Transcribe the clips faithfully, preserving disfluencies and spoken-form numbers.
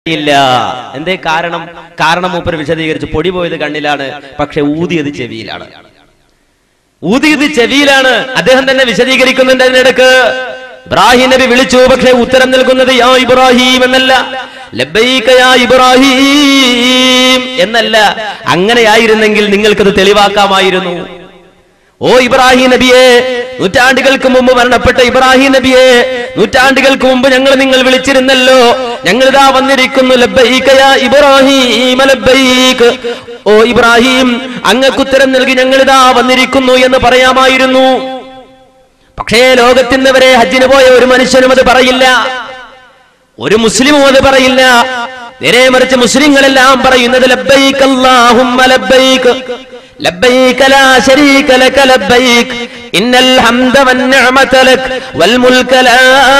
ഇല്ല. എന്തേ കാരണം? കാരണം മൂപ്പർ വിശദീകരിച്ചു. പൊടി പോയത് കണ്ണിലാണ്, പക്ഷെ ഊതിയത് ചെവിയിലാണ്. ഊതിയത് ചെവിയിലാണ്. അദ്ദേഹം തന്നെ വിശദീകരിക്കുന്നുണ്ട്. അതിനിടക്ക് ഇബ്രാഹിം നബി വിളിച്ചു, പക്ഷെ ഉത്തരം നൽകുന്നത് യാ ഇബ്രാഹിം എന്നല്ല, ലബ്ബൈക യാ ഇബ്രാഹിം എന്നല്ല. അങ്ങനെയായിരുന്നെങ്കിൽ നിങ്ങൾക്കത് തെളിവാക്കാമായിരുന്നു. ഓ ഇബ്രാഹിം നബിയെ, നൂറ്റാണ്ടുകൾക്ക് മുമ്പ് മരണപ്പെട്ട ഇബ്രാഹിം നബിയെ, നൂറ്റാണ്ടുകൾക്ക് മുമ്പ് ഞങ്ങൾ നിങ്ങൾ വിളിച്ചിരുന്നല്ലോ, ഞങ്ങളിതാ വന്നിരിക്കുന്നു. ലബ്ബൈക യാ ഇബ്രാഹിം ലബ്ബൈക്, ഓ ഇബ്രാഹിം അങ്ങക്കുത്തരം നൽകി ഞങ്ങളിതാ വന്നിരിക്കുന്നു എന്ന് പറയാമായിരുന്നു. പക്ഷേ ലോകത്തിന് വരെ ഹജ്ജിന് പോയ ഒരു മനുഷ്യനും അത് പറയില്ല, ഒരു മുസ്ലിമും അത് പറയില്ല. നേരെ മറിച്ച് മുസ്ലിങ്ങളെല്ലാം പറയുന്നത് ലബ്ബൈക അല്ലാഹുമ്മ ലബ്ബൈക് ലബ്ബൈക ലാ ശരീക ലക ലബ്ബൈക് ഇന്നൽ ഹംദ വന്നിഅമത ലക വൽ മുൽക ലാ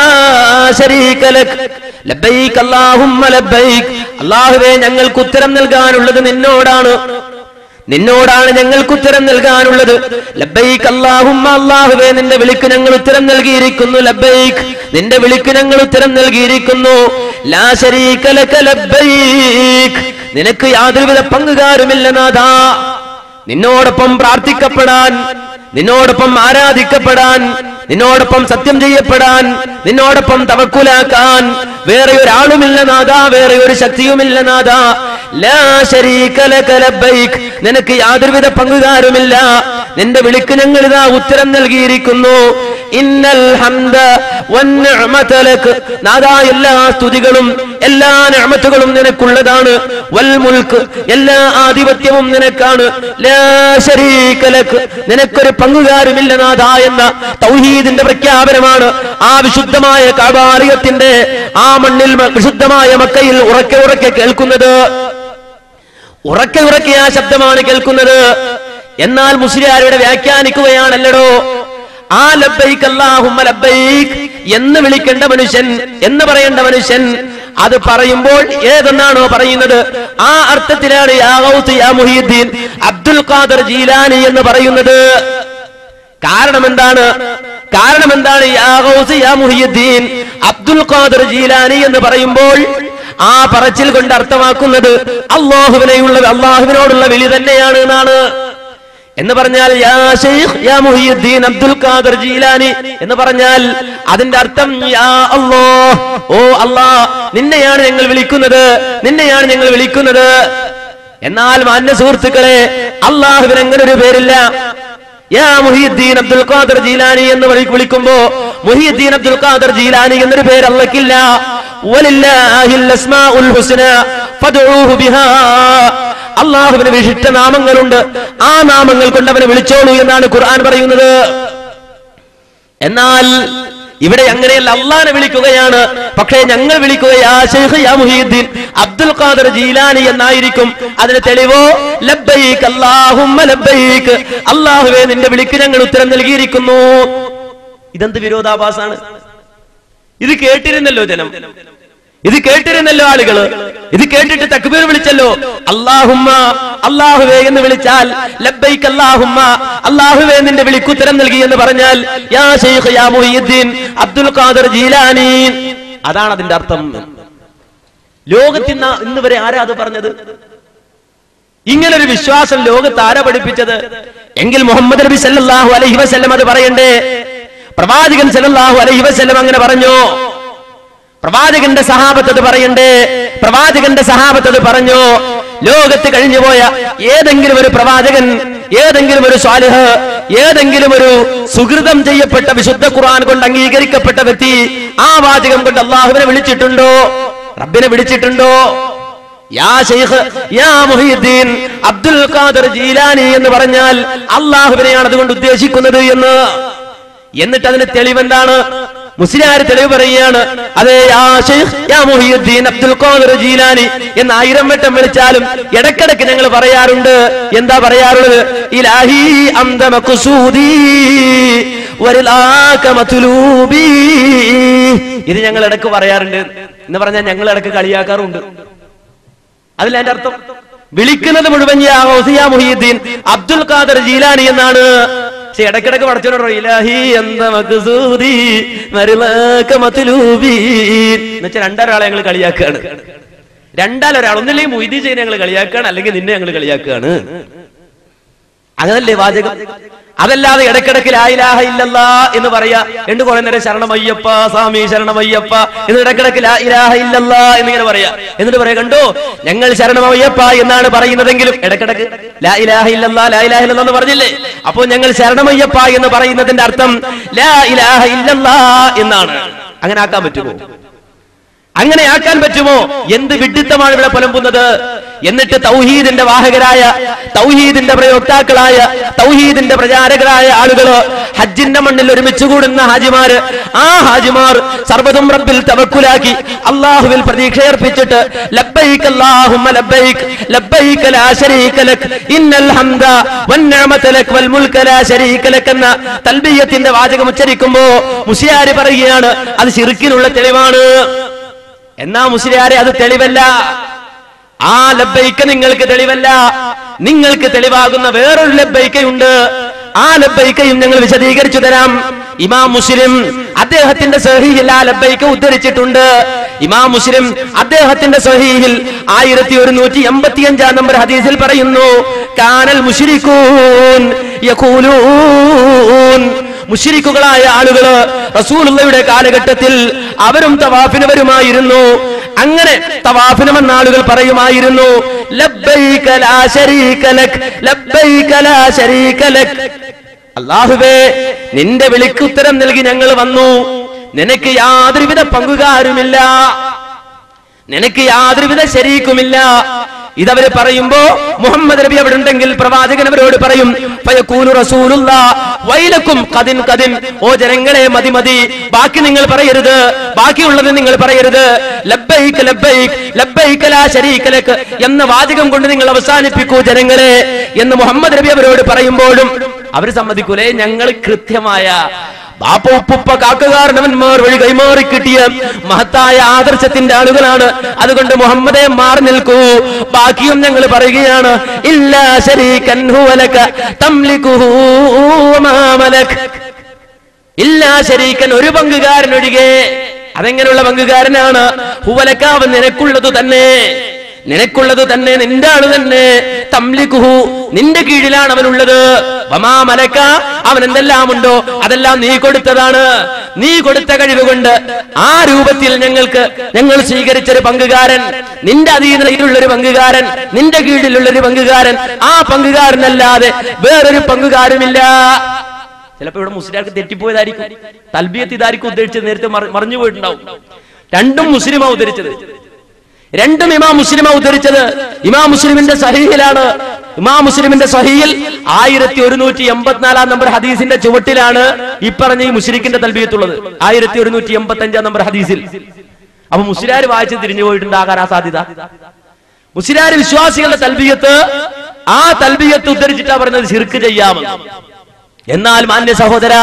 ശരീക ലക ലബ്ബൈക അല്ലാഹുമ്മ ലബ്ബൈക്. അല്ലാഹുവേ, ഞങ്ങൾക്ക് ഉത്തരം നൽകാനുള്ളത് നിന്നോടാണ്, നിന്നോടാണ് ഞങ്ങൾക്ക് ഉത്തരം നൽകാനുള്ളത്. ലബ്ബൈക് അല്ലാഹുമ്മ, അല്ലാഹുവേ നിന്റെ വിളിക്ക് ഞങ്ങൾ ഉത്തരം നൽകിയിരിക്കുന്നു. ലബ്ബൈക്, നിന്റെ വിളിക്ക് ഞങ്ങൾ ഉത്തരം നൽകിയിരിക്കുന്നു. ലാ ശരീക ലക ലബ്ബൈക്, നിനക്ക് യാതൊരുവിധ പങ്കുകാരുമില്ല നാഥാ. നിന്നോടൊപ്പം പ്രാർത്ഥിക്കപ്പെടാൻ, നിന്നോടൊപ്പം ആരാധിക്കപ്പെടാൻ, നിന്നോടൊപ്പം സത്യം ചെയ്യപ്പെടാൻ, നിന്നോടൊപ്പം തവക്കുലാക്കാൻ വേറെ ഒരാളുമില്ല നാഥാ, വേറെ ഒരു ശക്തിയുമില്ല നാഥാ. ലാ ശരീക ലക ലബ്ബൈക്, നിനക്ക് യാതൊരുവിധ പങ്കുകാരുമില്ല. നിന്റെ വിളിക്ക് ഞങ്ങൾ ഇതാ ഉത്തരം നൽകിയിരിക്കുന്നു. ഇന്നൽ ഹംദ വന്നിഅമത ലക, നാഥാ എല്ലാ സ്തുതികളും എല്ലാ നിഅമത്തുകളും നിനക്കുള്ളതാണ്. വൽ മുൽക്ക്, എല്ലാ ആധിപത്യവും നിനക്കാണ്. ലാ ശരീക ലക, നിനക്കൊരു പങ്കുകാരുമില്ല നാഥാ എന്ന തൗഹീദിന്റെ പ്രഖ്യാപനമാണ് ആ വിശുദ്ധമായ കഅബാലയത്തിന്റെ ആ മണ്ണിൽ, വിശുദ്ധമായ മക്കയിൽ ഉറക്കെ ഉറക്കെ കേൾക്കുന്നത്. ഉറക്കെ ഉറക്കെ ആ ശബ്ദമാണ് കേൾക്കുന്നത്. എന്നാൽ മുസ്ലിയാരുടെ വ്യാഖ്യാനിക്കുകയാണല്ലോ, ആ ലബ്ബൈക അല്ലാഹുമ്മ ലബ്ബൈക് എന്ന് വിളിക്കേണ്ട മനുഷ്യൻ, എന്ന് പറയേണ്ട മനുഷ്യൻ അത് പറയുമ്പോൾ ഏതെന്നാണോ പറയുന്നത് ആ അർത്ഥത്തിലാണ് യാ ഗൗസ് യാ മുഹീദ്ദീൻ അബ്ദുൽ ഖാദർ ജീലാനി എന്ന് പറയുന്നത്. കാരണം എന്താണ്? കാരണം എന്താണ് യാ ഗൗസ് യാ മുഹീദ്ദീൻ അബ്ദുൽ ഖാദർ ജീലാനി എന്ന് പറയുമ്പോൾ ആ പറച്ചിൽ കൊണ്ട് അർത്ഥമാക്കുന്നത് അല്ലാഹുവിനെയുള്ള അല്ലാഹുവിനോടുള്ള വിളി തന്നെയാണ് എന്നാണ്. എന്ന് പറഞ്ഞാൽ യാ ശൈഖ് യാ മുഹീദ്ദീൻ അബ്ദുൽ ഖാദർ ജീലാനി എന്ന് പറഞ്ഞാൽ അതിന്റെ അർത്ഥം യാ അല്ലാഹ്, ഓ അല്ലാഹ് നിന്നെയാണ് ഞങ്ങൾ വിളിക്കുന്നത്, നിന്നെയാണ് ഞങ്ങൾ വിളിക്കുന്നത്. എന്നാൽ മാന്യ സുഹൃത്തുക്കളെ, അല്ലാഹുവിന് അങ്ങനെ ഒരു പേരില്ല. യാ മുഹീദ്ദീൻ അബ്ദുൽ ഖാദർ ജീലാനി എന്ന് വിളിക്കുമ്പോ മുഹീദ്ദീൻ അബ്ദുൽ ഖാദർ ജീലാനി എന്നൊരു പേര് അല്ലാഹ്ക്കില്ല. വലില്ലാഹിൽ അസ്മാഉൽ ഹുസ്ന ഫദ്ഉഹു ബിഹാ, അല്ലാഹുവിന് വിശിഷ്ട നാമങ്ങളുണ്ട്, ആ നാമങ്ങൾ കൊണ്ട് അവനെ വിളിച്ചോളൂ എന്നാണ് ഖുർആൻ പറയുന്നത്. എന്നാൽ ഇവിടെ അങ്ങനെയല്ല, അല്ലാഹനെ വിളിക്കുകയാണ്. പക്ഷേ ഞങ്ങൾ വിളിക്കുക യാ ശൈഖ് യാ മുഹീദ്ദീൻ അബ്ദുൽ ഖാദർ ജീലാനി എന്നായിരിക്കും. അതിന് തെളിവോ ലബ്ബൈക് അല്ലാഹുമ്മ ലബ്ബൈക്, അല്ലാഹുവേ നിന്റെ വിളിക്ക് ഞങ്ങൾ ഉത്തരം നൽകിയിരിക്കുന്നു. ഇതെന്ത് വിരോധാഭാസാണ്? ഇത് കേട്ടിരുന്നല്ലോ ജനം, ഇത് കേട്ടിരുന്നല്ലോ ആളുകള്, ഇത് കേട്ടിട്ട് തക്ബീർ വിളിച്ചല്ലോ. അല്ലാഹുമ്മ, അല്ലാഹുവേ എന്ന് വിളിച്ചാൽ ലബ്ബൈക അല്ലാഹുമ്മ, അല്ലാഹുവേ നിന്റെ വിളിക്കുത്തരം നൽകി എന്ന് പറഞ്ഞാൽ യാ ശൈഖ് യാ മുഹീദ്ദീൻ അബ്ദുൽ ഖാദർ ജീലാനി, അതാണ് അതിന്റെ അർത്ഥം. ലോകത്തിന് ഇന്ന് വരെ ആരാ അത് പറഞ്ഞത്? ഇങ്ങനൊരു വിശ്വാസം ലോകത്ത് ആരാ പഠിപ്പിച്ചത്? എങ്കിൽ മുഹമ്മദ് നബി സല്ലല്ലാഹു അലൈഹി വസല്ലം അത് പറയണ്ടേ? പ്രവാചകൻ സല്ലല്ലാഹു അലൈഹി വസല്ലം അങ്ങനെ പറഞ്ഞോ? പ്രവാചകന്റെ സഹാബത്ത് അത് പറയണ്ടേ? പ്രവാചകന്റെ സഹാബത്ത് അത് പറഞ്ഞോ? ലോകത്ത് കഴിഞ്ഞുപോയ ഏതെങ്കിലും ഒരു പ്രവാചകൻ, ഏതെങ്കിലും ഒരു സ്വാലിഹ്, ഏതെങ്കിലും ഒരു സുഹൃതം ചെയ്യപ്പെട്ട വിശുദ്ധ ഖുർആൻ കൊണ്ട് അംഗീകരിക്കപ്പെട്ട വ്യക്തി ആ വാചകം കൊണ്ട് അല്ലാഹുവിനെ വിളിച്ചിട്ടുണ്ടോ? റബ്ബിനെ വിളിച്ചിട്ടുണ്ടോ? യാ ശൈഖ് യാ മുഹീദ്ദീൻ അബ്ദുൽ ഖാദർ ജീലാനി എന്ന് പറഞ്ഞാൽ അല്ലാഹുവിനെയാണ് അതുകൊണ്ട് ഉദ്ദേശിക്കുന്നത് എന്ന്. എന്നിട്ട് അതിന് തെളിവെന്താണ്? മുസ്ലിയാർ തെളിവ് പറയുകയാണ്. അതെ, യാ ശൈഖ് യാ മുഹീദ്ദീൻ അബ്ദുൽ ഖാദർ ജീലാനി എന്ന് ആയിരം വട്ടം വിളിച്ചാലും ഇടക്കിടക്ക് ഞങ്ങൾ പറയാറുണ്ട്. എന്താ പറയാറുള്ളത്? ഇലാഹി അംദ മഖ്സൂദി വരിലാക മത്ലൂബി, ഇത് ഞങ്ങൾ ഇടക്ക് പറയാറുണ്ട് എന്ന് പറഞ്ഞാൽ ഞങ്ങൾ ഇടക്ക് കളിയാക്കാറുണ്ട്. അതിൽ എന്റെ അർത്ഥം വിളിക്കുന്നത് മുഴുവൻ യാ ഗൗസ് യാ മുഹീദ്ദീൻ അബ്ദുൽ ഖാദർ ജീലാനി എന്നാണ്. പക്ഷെ ഇടക്കിടക്ക് പഠിച്ചോണ്ടോ ഇലാഹി എന്താ മഖ്സൂദി മറിലക മത്ലൂബി എന്ന് വെച്ചാൽ രണ്ടൊരാളെ ഞങ്ങൾ കളിയാക്കാണ്. രണ്ടാൽ ഒരാൾ, ഒന്നില്ലെങ്കിൽ മൊയ്തീൻ ചെയ്യുന്ന ഞങ്ങൾ കളിയാക്കുകയാണ്, അല്ലെങ്കിൽ നിന്നെ ഞങ്ങൾ കളിയാക്കുകയാണ്. അങ്ങനല്ലേ വാചകം? അതല്ലാതെ ഇടക്കിടക്ക് ലാ ഇലാഹ ഇല്ലല്ലാ എന്ന് പറയാ, രണ്ട് കുറെ നേരം ശരണമയ്യപ്പ സ്വാമി ശരണമയ്യപ്പ എന്ന് ഇടക്കിടക്ക് ലാ ഇലാഹ ഇല്ലല്ലാ എന്നിങ്ങനെ പറയാ. എന്നിട്ട് പറയാ, കണ്ടോ ഞങ്ങൾ ശരണമയ്യപ്പ എന്നാണ് പറയുന്നതെങ്കിലും ഇടക്കിടക്ക് ലാ ഇലാഹ ഇല്ലല്ലാ ലാ ഇലാഹ ഇല്ലല്ലാ എന്ന് പറഞ്ഞില്ലേ? അപ്പോ ഞങ്ങൾ ശരണമയ്യപ്പ എന്ന് പറയുന്നതിന്റെ അർത്ഥം ലാ ഇലാഹ ഇല്ലല്ലാ എന്നാണ്. അങ്ങനെ ആക്കാൻ പറ്റുമോ? അങ്ങനെ ആക്കാൻ പറ്റുമോ? എന്ത് വിഡ്ഢിത്തമാണ് ഇവിടെ പുലമ്പുന്നത്? എന്നിട്ട് തൗഹീദിന്റെ വാഹകരായ, തൗഹീദിന്റെ പ്രയോക്താക്കളായ, തൗഹീദിന്റെ പ്രചാരകരായ ആളുകള് ഹജ്ജിന്റെ മണ്ണിൽ ഒരുമിച്ച് കൂടുന്ന ഹാജിമാര്, ആ ഹാജിമാർ സർവ്വതും റബ്ബിൽ തവക്കുലാക്കി അല്ലാഹുവിൽ പ്രതീക്ഷയർപ്പിച്ചിട്ട് ലബ്ബൈക അല്ലാഹുമ്മ ലബ്ബൈക ലബ്ബൈക ലാ ശരീക ലക് ഇന്നൽ ഹംദ വന്നിഅമത ലക് വൽ മുൽക ലാ ശരീക ലക് എന്ന തൽബിയത്തിന്റെ വാചകം ഉച്ചരിക്കുമ്പോ മുസ്ലിയാര് പറയുകയാണ് അത് ശിർക്കിനുള്ള തെളിവാണ്. എന്നാ മുസ്ലിയാരെ അത് തെളിവല്ല. ആ ലബ്ബൈക നിങ്ങൾക്ക് തെളിവല്ല. നിങ്ങൾക്ക് തെളിവാകുന്ന വേറൊരു ലബ്ബൈകയുണ്ട്. ആ ലബ്ബൈകയും ഞങ്ങൾ വിശദീകരിച്ചു തരാം. ഇമാം മുസ്ലിം അദ്ദേഹത്തിന്റെ സ്വഹീഹിൽ ആ ലബ്ബൈക ഉദ്ധരിച്ചിട്ടുണ്ട്. ഇമാം മുസ്ലിം അദ്ദേഹത്തിന്റെ സ്വഹീഹിൽ ആയിരത്തി ഒരുന്നൂറ്റി എൺപത്തി അഞ്ചാം നമ്പർ ഹദീസിൽ പറയുന്നു, കാനൽ മുശ്രികൂൻ യഖൂലൂൻ, മുശ്രിക്കുകളായ ആളുകള് റസൂലുള്ളാഹിയുടെ കാലഘട്ടത്തിൽ അവരും തവാഫിന് വരുമായിരുന്നു. അങ്ങനെ തവാഫിന് വന്ന ആളുകൾ പറയുമായിരുന്നു, ലബ്ബൈക ലാ ശരീക ലക് ലബ്ബൈക ലാ ശരീക ലക്, അല്ലാഹുവേ നിന്റെ വിളിക്ക് ഉത്തരം നൽകി ഞങ്ങൾ വന്നു, നിനക്ക് യാതൊരുവിധ പങ്കുകാരുമില്ല, നിനക്ക് യാതൊരുവിധ ശരീക്കുമില്ല. ഇതവര് പറയുമ്പോ മുഹമ്മദ് നബി അവിടെ ഉണ്ടെങ്കിൽ പ്രവാചകൻ അവരോട് പറയും, ഫയഖൂലു റസൂലുള്ളാഹ് വൈലക്കും ഖദിൻ ഖദിൻ, ഓ ജനങ്ങളെ മതി മതി, ബാക്കി നിങ്ങൾ പറയരുത്, ബാക്കിയുള്ളത് നിങ്ങൾ പറയരുത്, ലബ്ബൈക ലബ്ബൈക ലബ്ബൈക ലാ ശരീക ലക് എന്ന വാചകം കൊണ്ട് നിങ്ങൾ അവസാനിപ്പിക്കൂ ജനങ്ങളെ എന്ന് മുഹമ്മദ് നബി അവരോട് പറയുമ്പോഴും അവർ സമ്മതിക്കൂലേ? ഞങ്ങൾ കൃത്യമായ ബാപ്പ ഉപ്പുപ്പ കാക്കകാരണവന്മാർ വഴി കൈമാറി കിട്ടിയ മഹത്തായ ആദർശത്തിന്റെ ആളുകളാണ്. അതുകൊണ്ട് മുഹമ്മദേ മാറി നിൽക്കൂ, ബാക്കിയും ഞങ്ങൾ പറയുകയാണ്, ഇല്ലാ ശരീകൻ ഹുവ ലക തംലികുഹു വമാ മലക്, ഇല്ലാ ശരീകൻ ഒരു പങ്കുകാരൻ ഒഴികെ. അതെങ്ങനെയുള്ള പങ്കുകാരനാണ്? ഹുവ ലക അവൻ നിനക്കുള്ളത് തന്നെ, നിനക്കുള്ളത് തന്നെ, നിന്റെ ആള് തന്നെ, തംലികുഹു നിന്റെ കീഴിലാണ് അവനുള്ളത്, വമാ മലക അവൻ എന്തെല്ലാം ഉണ്ടോ അതെല്ലാം നീ കൊടുത്തതാണ്, നീ കൊടുത്ത കഴിവുകൊണ്ട് ആ രൂപത്തിൽ ഞങ്ങൾക്ക് ഞങ്ങൾ സ്വീകരിച്ചൊരു പങ്കുകാരൻ, നിന്റെ അധീനതയിലുള്ളൊരു പങ്കുകാരൻ, നിന്റെ കീഴിലുള്ളൊരു പങ്കുകാരൻ, ആ പങ്കുകാരനല്ലാതെ വേറൊരു പങ്കുകാരുമില്ല. ചിലപ്പോ ഇവിടെ മുസ്ലിംകാർക്ക് തെറ്റിപ്പോയതായിരിക്കും, തൽബിയത്ത് ഇതായിരിക്കും ഉദ്ദേശിച്ചത്, നേരത്തെ മറിഞ്ഞു പോയിട്ടുണ്ടാവും. രണ്ടും മുസ്ലിമാ ഉദ്ധരിച്ചത്, രണ്ടും ഇമാം മുസ്ലിമാ ഉദ്ധരിച്ചത്. ഇമാം മുസ്ലിമിന്റെ സഹീഹിലാണ്. ഇമാം മുസ്ലിമിന്റെ സഹീഹിൽ ആയിരത്തി ഒരുന്നൂറ്റി എൺപത്തിനാലാം നമ്പർ ഹദീസിന്റെ ചുവട്ടിലാണ് ഈ പറഞ്ഞ ഈ മുശ്രിക്കിന്റെ തൽബിയത്തുള്ളത്, ആയിരത്തി ഒരുന്നൂറ്റി എൺപത്തി അഞ്ചാം നമ്പർ ഹദീസിൽ. അപ്പൊ മുസ്ലിയാർ വായിച്ച് തിരിഞ്ഞു പോയിട്ടുണ്ടാകാൻ ആ സാധ്യത. മുസ്ലിയാർ വിശ്വാസികളുടെ തൽബിയത്ത്, ആ തൽബിയത്ത് ഉദ്ധരിച്ചിട്ടാ പറഞ്ഞത് ശിർക്ക് ചെയ്യാമെന്ന്. എന്നാൽ മാന്യ സഹോദര,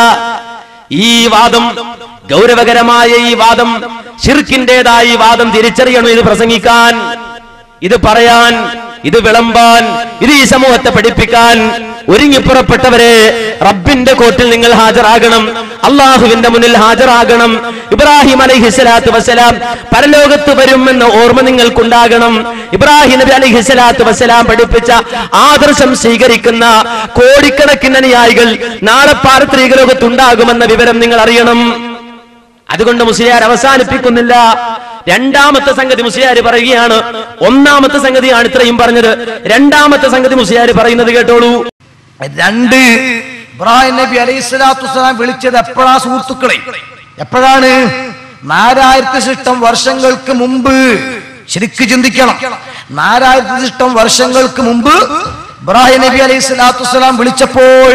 ഈ വാദം, ഗൗരവകരമായ ഈ വാദം, ശിർക്കിന്റേതായ ഈ വാദം തിരിച്ചറിയണം. ഇത് പ്രസംഗിക്കാൻ, ഇത് പറയാൻ, ഇത് വിളമ്പാൻ, ഇത് ഈ സമൂഹത്തെ പഠിപ്പിക്കാൻ ഒരുങ്ങിപ്പുറപ്പെട്ടവരെ, റബ്ബിന്റെ കോർട്ടിൽ നിങ്ങൾ ഹാജരാകണം, അള്ളാഹുവിന്റെ മുന്നിൽ ഹാജരാകണം. ഇബ്രാഹിം അലൈഹിസ്സലാത്തു വസ്സലാം പരലോകത്ത് വരുമെന്ന ഓർമ്മ നിങ്ങൾക്കുണ്ടാകണം. ഇബ്രാഹിം നബി അലൈഹിസ്സലാത്തു വസ്സലാം പഠിപ്പിച്ച ആദർശം സ്വീകരിക്കുന്ന കോടിക്കണക്കിന് അനുയായികൾ നാളെ പാരത്രിക ലോകത്തുണ്ടാകുമെന്ന വിവരം നിങ്ങൾ അറിയണം. അതുകൊണ്ട് മുസ്ലിയാർ അവസാനിപ്പിക്കുന്നില്ല. രണ്ടാമത്തെ സംഗതി മുസ്ലിയാർ പറയുകയാണ്. ഒന്നാമത്തെ സംഗതിയാണ് ഇത്രയും പറഞ്ഞത്. രണ്ടാമത്തെ സംഗതി മുസ്ലിയാർ പറയുന്നത് കേട്ടോളൂ. രണ്ട്, ഇബ്രാഹിം നബി അലൈഹി സ്വലാത്തു വസ്സലാം വിളിച്ചത് എപ്പോഴാ സുഹൃത്തുക്കളെ? എപ്പോഴാണ്? നാലായിരത്തി ശിഷ്ടം വർഷങ്ങൾക്ക് മുമ്പ്. ശരിക്ക് ചിന്തിക്കണം. നാലായിരത്തി ശിഷ്ടം വർഷങ്ങൾക്ക് മുമ്പ് ഇബ്രാഹിം നബി അലൈഹി സ്വലാത്തു വസ്സലാം വിളിച്ചപ്പോൾ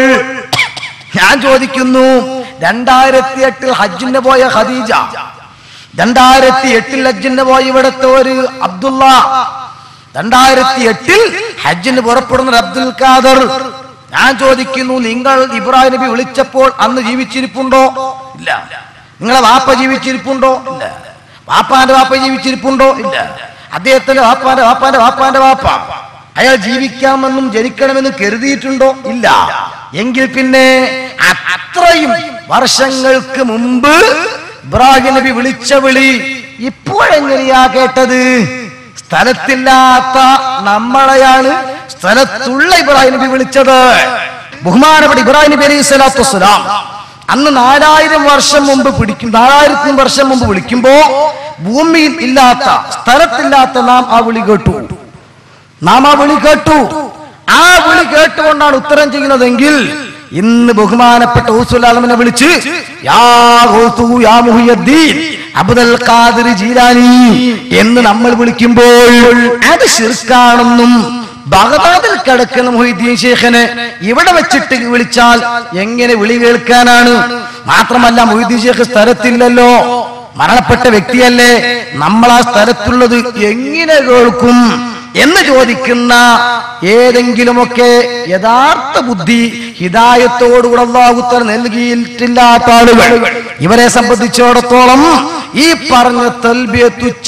ഞാൻ ചോദിക്കുന്നു, രണ്ടായിരത്തി എട്ടിൽ ഹജ്ജിന് പോയ ഖദീജ, രണ്ടായിരത്തി എട്ടിൽ ഹജ്ജിന് പോയ ഇവിടത്തെ ഒരു അബ്ദുള്ള, രണ്ടായിരത്തി എട്ടിൽ ഹജ്ജിന് പുറപ്പെടുന്ന അബ്ദുൽ ഖാദർ, ഞാൻ ചോദിക്കുന്നു, നിങ്ങൾ ഇബ്രാഹിം നബി വിളിച്ചപ്പോൾ അന്ന് ജീവിച്ചിരിപ്പുണ്ടോ? ഇല്ല. നിങ്ങളെ വാപ്പ ജീവിച്ചിരിപ്പുണ്ടോ? ഇല്ല. വാപ്പാന്റെ വാപ്പ ജീവിച്ചിരിപ്പുണ്ടോ? ഇല്ല. അദ്ദേഹത്തിന്റെ വാപ്പാന്റെ വാപ്പാന്റെ വാപ്പാന്റെ വാപ്പ അയാൾ ജീവിക്കാമെന്നും ജനിക്കണമെന്നും കരുതിയിട്ടുണ്ടോ? ഇല്ല. എങ്കിൽ പിന്നെ അത്രയും വർഷങ്ങൾക്ക് മുമ്പ് ഇബ്രാഹിം നബി വിളിച്ച വിളി ഇപ്പോഴെങ്ങനെയാ കേട്ടത്? സ്ഥലത്തില്ലാത്ത നമ്മളെയാണ് സ്ഥലത്തുള്ള ഇബ്രാഹിം നബി വിളിച്ചത്. ബഹുമാനപ്പെട്ട ഇബ്രാഹിം നബി അലൈഹി സ്വലാത്തു വസ്സലാം അന്ന് നാലായിരം വർഷം മുമ്പ് പിടിക്കും നാലായിരത്തി വർഷം മുമ്പ് വിളിക്കുമ്പോ ഭൂമിയിൽ ഇല്ലാത്ത സ്ഥലത്തില്ലാത്ത നാം ആ വിളി കേട്ടു നാം ആ വിളി കേട്ടു ആ വിളി കേട്ടുകൊണ്ടാണ് ഉത്തരം ചെയ്യുന്നതെങ്കിൽ ഇന്ന് ബഹുമാനപ്പെട്ട ഗൗസുൽ ആലമിനെ വിളിച്ച് യാ ഗൗസു യാ മുഹിയുദ്ദീൻ അബ്ദുൽ ഖാദിർ ജീലാനി എന്ന് നമ്മൾ വിളിക്കുമ്പോൾ അത് ശിർക്കാണെന്നും ബഗ്ദാദിൽ കിടക്കുന്ന മുഹീദ്ദീൻ ശൈഖിനെ ഇവിടെ വെച്ചിട്ട് വിളിച്ചാൽ എങ്ങനെ വിളി കേൾക്കാനാണ്? മാത്രമല്ല മുഹീദ്ദീൻ ശൈഖ് സ്ഥലത്തില്ലല്ലോ, മരണപ്പെട്ട വ്യക്തിയല്ലേ, നമ്മൾ ആ സ്ഥലത്തുള്ളത് എങ്ങനെ കേൾക്കും എന്ന് ചോദിക്കുന്ന ഏതെങ്കിലുമൊക്കെ യഥാർത്ഥ ബുദ്ധി ഹിദായത്തോടുകൂടെ അല്ലാഹു തആല നൽകിയിട്ടില്ലാത്ത ആളുകൾ, ഇവരെ സംബന്ധിച്ചിടത്തോളം ഈ പറഞ്ഞ തൽബിയത്തു